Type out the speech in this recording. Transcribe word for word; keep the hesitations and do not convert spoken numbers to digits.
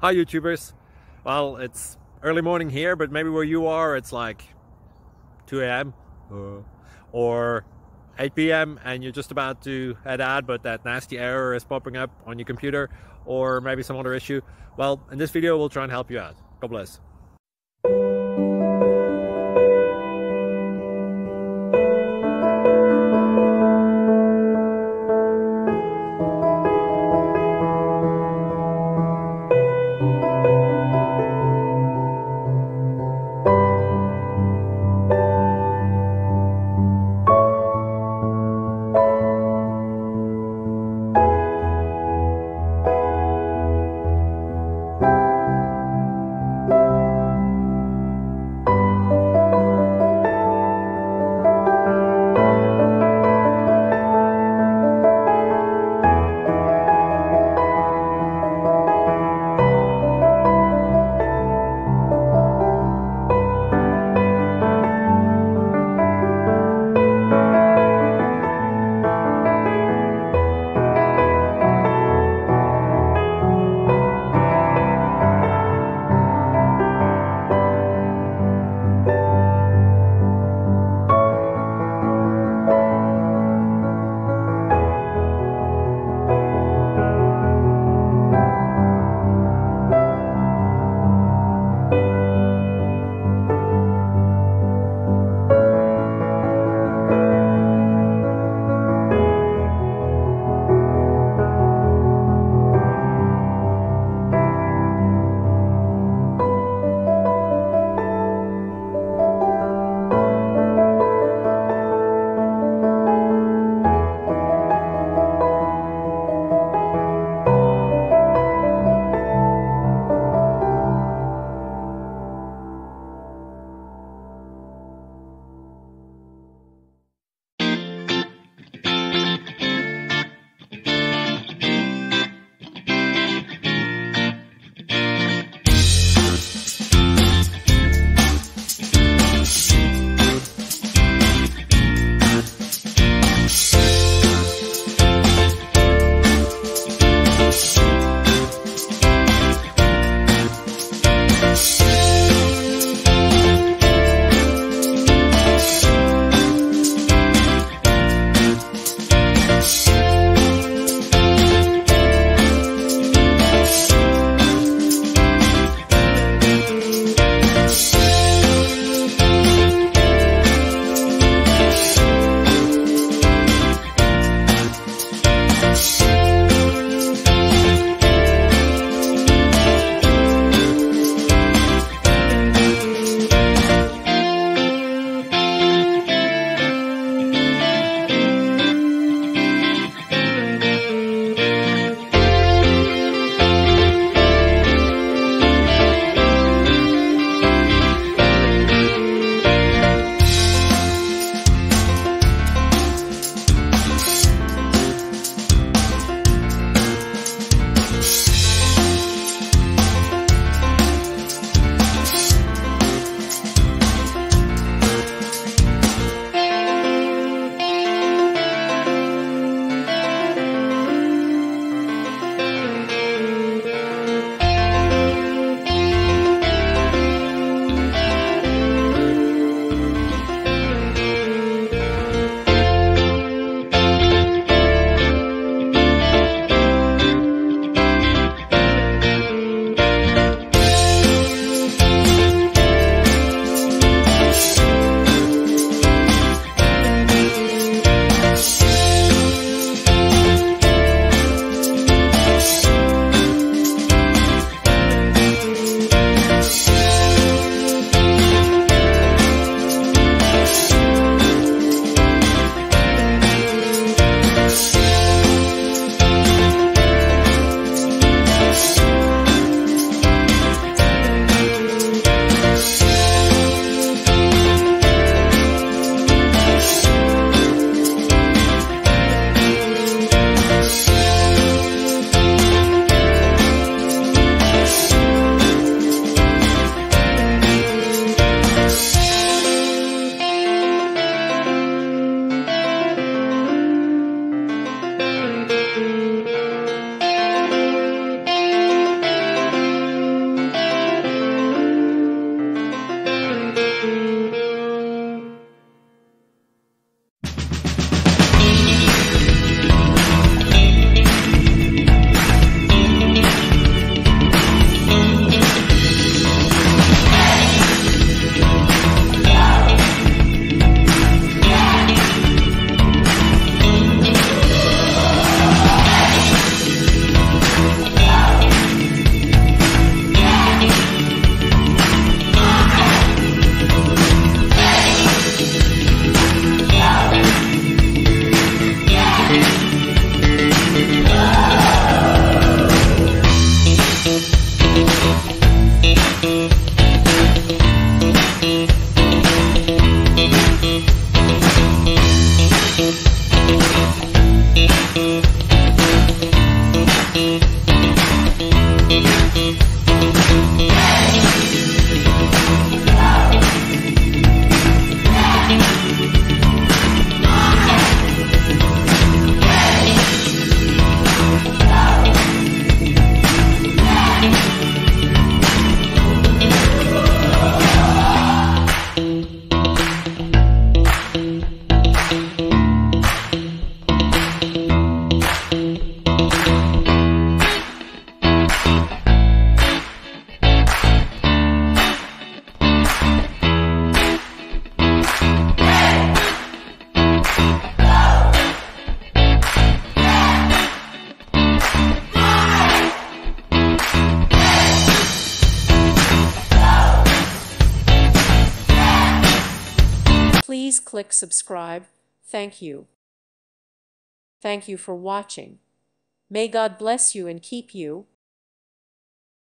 Hi YouTubers. Well, it's early morning here, but maybe where you are it's like two A M uh, or eight P M and you're just about to head out, but that nasty error is popping up on your computer, or maybe some other issue. Well, in this video we'll try and help you out. God bless. Please click subscribe. Thank you. Thank you for watching. May God bless you and keep you.